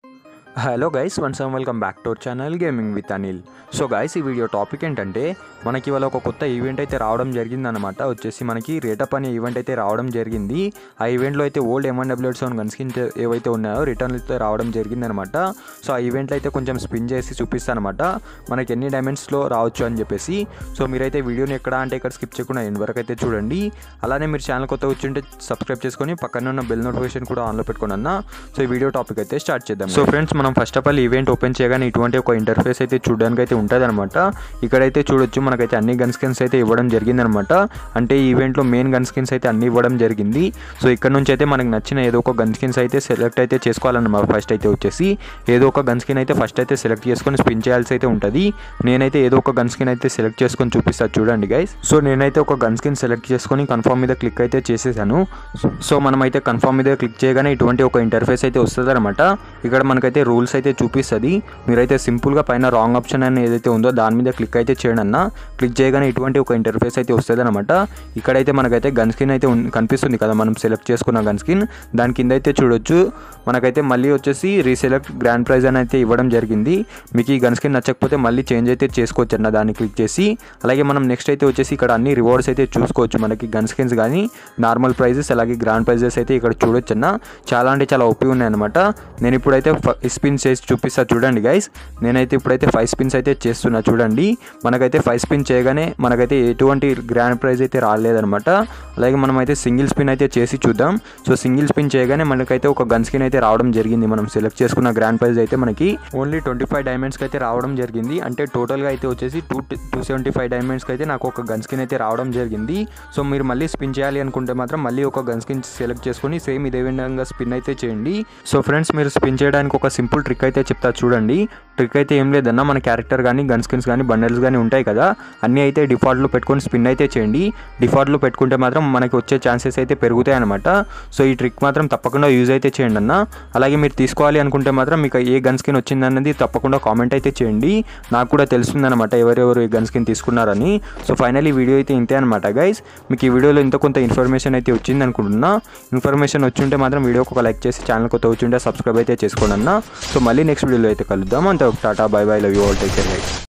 Hello guys, once welcome back to our channel gaming with Anil. So guys, ఈ video topic ఏంటంటే మనకి ఇవాళ ఒక కొత్త ఈవెంట్ అయితే రావడం జరిగిందనమాట. వచ్చేసి మనకి రేటప్ అనే ఈవెంట్ అయితే రావడం జరిగింది. ఆ ఈవెంట్లో అయితే ఓల్డ్ M1W7 గన్ స్కిన్స్ ఏవైతే ఉన్నాయో రిటర్న్ అయితే రావడం జరిగిందనమాట. సో ఆ ఈవెంట్లో అయితే కొంచెం స్పిన్ చేసి చూపిస్తాను అనమాట మనకి ఎన్ని డైమండ్స్లో రావచ్చు అని చెప్పేసి. సో మీరైతే వీడియోని ఎక్కడ అంటే ఇక్కడ స్కిప్ చేయకుండా ఎండ్ వరకు అయితే చూడండి. అలానే మీరు ఛానల్ కొత్త వచ్చింటే సబ్స్క్రైబ్ చేసుకొని పక్కన ఉన్న బెల్ నోటిఫికేషన్ కూడా ఆన్లో పెట్టుకోండి అన్న. సో ఈ వీడియో టాపిక్ అయితే స్టార్ట్ చేద్దాం. సో ఫ్రెండ్స్, మనం first of all event open చేయగానే ఇటువంటి ఒక ఇంటర్ఫేస్ అయితే చూడడానికి అయితే ఉంటుంది అనమాట. ఇక్కడైతే చూడొచ్చు మనకైతే అన్ని గన్ స్కిన్స్ అయితే ఇవ్వడం జరిగిందనమాట. అంటే ఈ ఈవెంట్లో మెయిన్ గన్ స్కిన్స్ అయితే అన్ని ఇవ్వడం జరిగింది. సో ఇక్కడ నుంచి అయితే మనకు నచ్చిన ఏదో ఒక గన్ స్కిన్స్ అయితే సెలెక్ట్ అయితే చేసుకోవాలన్నమాట. ఫస్ట్ అయితే వచ్చేసి ఏదో ఒక గన్ స్కిన్ అయితే ఫస్ట్ అయితే సెలెక్ట్ చేసుకొని స్పిన్ చేయాల్సి అయితే ఉంటుంది. నేనైతే ఏదో ఒక గన్ స్కిన్ అయితే సెలెక్ట్ చేసుకొని చూపిస్తాను చూడండి గైస్. సో నేనైతే ఒక గన్ స్కిన్ సెలెక్ట్ చేసుకొని కన్ఫర్మ్ మీద క్లిక్ అయితే చేసేసాను. సో మనమైతే కన్ఫర్మ్ మీద క్లిక్ చేయగానే ఇటువంటి ఒక ఇంటర్ఫేస్ అయితే వస్తుంది అనమాట. ఇక్కడ మనకైతే రూల్స్ అయితే చూపిస్తుంది. మీరైతే సింపుల్గా పైన రాంగ్ ఆప్షన్ అని ఏదైతే ఉందో దాని మీద క్లిక్ అయితే చేయండి అన్న. క్లిక్ చేయగానే ఇటువంటి ఒక ఇంటర్ఫేస్ అయితే వస్తుంది అనమాట. ఇక్కడైతే మనకైతే గన్ స్కిన్ అయితే కనిపిస్తుంది కదా, మనం సెలెక్ట్ చేసుకున్న గన్ స్కిన్. దాని కింద అయితే చూడొచ్చు మనకైతే మళ్ళీ వచ్చేసి రీసెలెక్ట్ గ్రాండ్ ప్రైజ్ అని అయితే ఇవ్వడం జరిగింది. మీకు ఈ గన్ స్కిన్ నచ్చకపోతే మళ్ళీ చేంజ్ అయితే చేసుకోవచ్చు అన్న దాన్ని క్లిక్ చేసి. అలాగే మనం నెక్స్ట్ అయితే వచ్చేసి ఇక్కడ అన్ని రివార్డ్స్ అయితే చూసుకోవచ్చు. మనకి గన్ స్కిన్స్ కానీ నార్మల్ ప్రైజెస్ అలాగే గ్రాండ్ ప్రైజెస్ అయితే ఇక్కడ చూడొచ్చు అన్న. చాలా అంటే చాలా ఒప్పి ఉన్నాయన్నమాట. నేను ఇప్పుడైతే స్పిన్ చేసి చూపిస్తా చూడండి గైస్. నేనైతే ఇప్పుడైతే 5 స్పిన్స్ అయితే చేస్తున్నా చూడండి. మనకైతే 5 స్పిన్ చేయగానే మనకైతే ఎటువంటి గ్రాండ్ ప్రైజ్ అయితే రాలేదనమాట. అలాగే మనమైతే సింగిల్ స్పిన్ అయితే చేసి చూద్దాం. సో సింగిల్ స్పిన్ చేయగానే మనకైతే ఒక గన్ స్కిన్ అయితే రావడం జరిగింది. మనం సెలెక్ట్ చేసుకున్న గ్రాండ్ ప్రైజ్ అయితే మనకి ఓన్లీ 25 డైమండ్స్కి అయితే రావడం జరిగింది. అంటే టోటల్గా అయితే వచ్చేసి 275 డైమండ్స్కి అయితే నాకు ఒక గన్ స్కిన్ అయితే రావడం జరిగింది. సో మీరు మళ్ళీ స్పిన్ చేయాలి అనుకుంటే మాత్రం మళ్ళీ ఒక గన్ స్కిన్ సెలెక్ట్ చేసుకొని సేమ్ ఇదే విధంగా స్పిన్ అయితే చేయండి. సో ఫ్రెండ్స్, మీరు స్పిన్ చేయడానికి ఒక సింపుల్ ట్రిక్ అయితే చెప్తా చూడండి. ట్రిక్ అయితే ఏం లేదన్నా, మన క్యారెక్టర్ కానీ గన్ స్కిన్స్ కానీ బండల్స్ కానీ ఉంటాయి కదా, అన్నీ అయితే డిఫాల్ట్లో పెట్టుకొని స్పిన్ అయితే చేయండి. డిఫాల్ట్లో పెట్టుకుంటే మాత్రం మనకి వచ్చే ఛాన్సెస్ అయితే పెరుగుతాయి అనమాట. సో ఈ ట్రిక్ మాత్రం తప్పకుండా యూజ్ అయితే చేయండి అన్న. అలాగే మీరు తీసుకోవాలి అనుకుంటే మాత్రం మీకు ఏ గన్ స్కిన్ వచ్చిందన్నది తప్పకుండా కామెంట్ అయితే చేయండి. నాకు కూడా తెలుస్తుందన్నమాట ఎవరెవరు ఏ గన్ స్కిన్ తీసుకున్నారని. సో ఫైనల్లీ వీడియో అయితే ఇంతే అనమాట గైస్. మీకు ఈ వీడియోలో ఇంత కొంత ఇన్ఫర్మేషన్ అయితే వచ్చింది అనుకుంటున్నా. ఇన్ఫర్మేషన్ వచ్చుంటే మాత్రం వీడియోకి ఒక లైక్ చేసి ఛానల్ కొత్త వచ్చింటే సబ్స్క్రైబ్ అయితే చేసుకోండి అన్న. సో మళ్ళీ నెక్స్ట్ వీడియోలో అయితే కలుద్దాం. అంత tata, bye bye, love you all, take care guys.